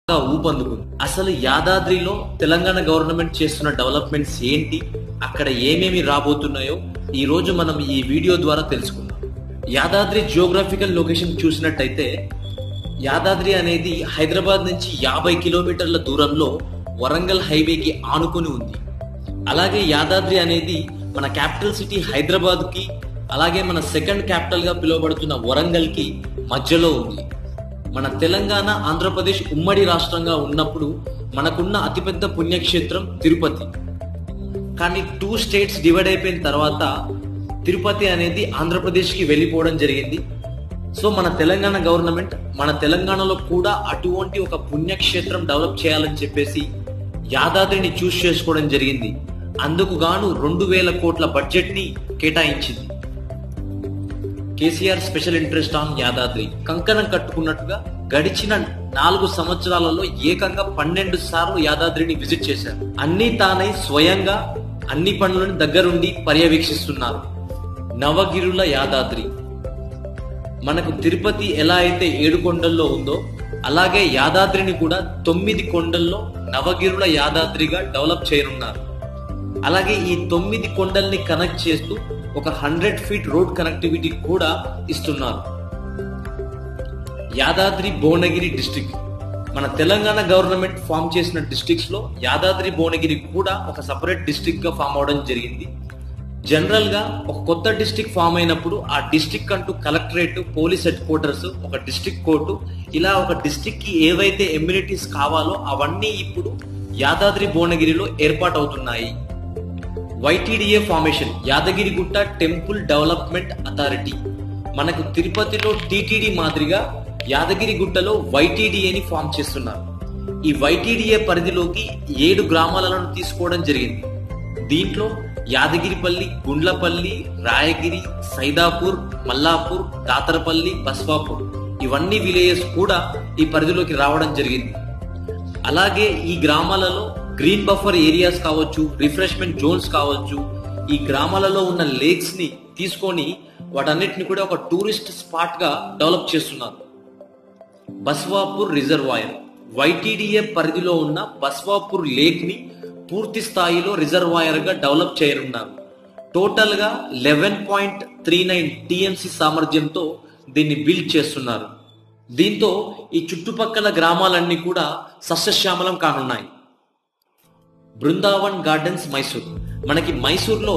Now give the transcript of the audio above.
ఊపందుకుంది. అసలు యాదాద్రిలో తెలంగాణ గవర్నమెంట్ చేస్తున్న డెవలప్మెంట్స్ ఏంటి, అక్కడ ఏమేమి రాబోతున్నాయో ఈ రోజు మనం ఈ వీడియో ద్వారా తెలుసుకుందాం. యాదాద్రి జియోగ్రాఫికల్ లొకేషన్ చూసినట్టయితే యాదాద్రి అనేది హైదరాబాద్ నుంచి 50 కిలోమీటర్ల దూరంలో వరంగల్ హైవేకి ఆనుకొని ఉంది. అలాగే యాదాద్రి అనేది మన క్యాపిటల్ సిటీ హైదరాబాద్ కి, అలాగే మన సెకండ్ క్యాపిటల్ గా పిలువబడుతున్న వరంగల్ కి మధ్యలో ఉంది. మన తెలంగాణ ఆంధ్రప్రదేశ్ ఉమ్మడి రాష్ట్రంగా ఉన్నప్పుడు మనకున్న అతిపెద్ద పుణ్యక్షేత్రం తిరుపతి. కానీ 2 స్టేట్స్ డివైడ్ అయిపోయిన తర్వాత తిరుపతి అనేది ఆంధ్రప్రదేశ్ కి వెళ్ళిపోవడం జరిగింది. సో మన తెలంగాణ గవర్నమెంట్ మన తెలంగాణలో కూడా అటువంటి ఒక పుణ్యక్షేత్రం డెవలప్ చేయాలని చెప్పేసి యాదాద్రిని చూస్ చేసుకోవడం జరిగింది. అందుకు గాను 2000 కోట్ల బడ్జెట్ ని కేటాయించింది. KCR special interest on Yadadri కంకణం కట్టుకున్నట్టుగా గడిచిన 4 సంవత్సరాలలో ఏకంగా 12 సార్లు యాదాద్రిని విజిట్ చేశారు. అన్ని తానై స్వయంగా అన్ని పనులను దగ్గరుండి పర్యవేక్షిస్తున్నారు. నవగిరుల యాదాద్రి మనకు తిరుపతి ఎలా అయితే 7 కొండల్లో ఉందో అలాగే యాదాద్రిని కూడా 9 కొండల్లో నవగిరుల యాదాద్రిగా డెవలప్ చేయనున్నారు. అలాగే ఈ 9 కొండల్ని కనెక్ట్ చేస్తూ ఒక 100 ఫీట్ రోడ్ కనెక్టివిటీ కూడా ఇస్తున్నారు. యాదాద్రి భువనగిరి డిస్ట్రిక్ట్ మన తెలంగాణ గవర్నమెంట్ ఫామ్ చేసిన డిస్ట్రిక్ట్స్ లో యాదాద్రి భువనగిరి కూడా ఒక సపరేట్ డిస్ట్రిక్ట్ గా ఫామ్ అవడం జరిగింది. జనరల్ గా ఒక కొత్త డిస్ట్రిక్ట్ ఫామ్ అయినప్పుడు ఆ డిస్ట్రిక్ట్ అంటూ కలెక్టరేట్, పోలీస్ హెడ్ క్వార్టర్స్, ఒక డిస్ట్రిక్ట్ కోర్టు, ఇలా ఒక డిస్ట్రిక్ట్ కి ఏవైతే ఎమ్యూనిటీస్ కావాలో అవన్నీ ఇప్పుడు యాదాద్రి భువనగిరిలో ఏర్పాటు అవుతున్నాయి. YTDA formation Yadagirigutta temple development authority మనకు తిరుపతిలో TTD మాదిరిగా యాదగిరిగుట్టలో YTDAని ఫామ్ చేస్తున్నారు. ఈ YTDA పరిధిలోకి 7 గ్రామాలను తీసుకోవడం జరిగింది. దీంట్లో యాదగిరిపల్లి, గుండ్లపల్లి, రాయగిరి, సైదాపూర్, మల్లాపూర్, దాతరపల్లి, బస్వాపూర్ ఇవన్నీ విలేజెస్ కూడా ఈ పరిధిలోకి రావడం జరిగింది. అలాగే ఈ గ్రామాలలో గ్రీన్ బఫర్ ఏరియాస్ కావచ్చు, రిఫ్రెష్మెంట్ జోన్స్ కావచ్చు, ఈ గ్రామాలలో ఉన్న లేక్స్ ని తీసుకొని వాటన్నిటిని కూడా ఒక టూరిస్ట్ స్పాట్ గా డెవలప్ చేస్తున్నారు. బస్వాపూర్ రిజర్వాయర్ YTDA పరిధిలో ఉన్న బస్వాపూర్ లేక్ ని పూర్తి స్థాయిలో రిజర్వాయర్ గా డెవలప్ చేయనున్నారు. టోటల్ గా 11.39 TMC సామర్థ్యంతో దీన్ని బిల్డ్ చేస్తున్నారు. దీంతో ఈ చుట్టుపక్కల గ్రామాలన్నీ కూడా సస్యశ్యామలం కానున్నాయి. బృందావన్ గార్డెన్స్ మైసూర్ మనకి మైసూర్లో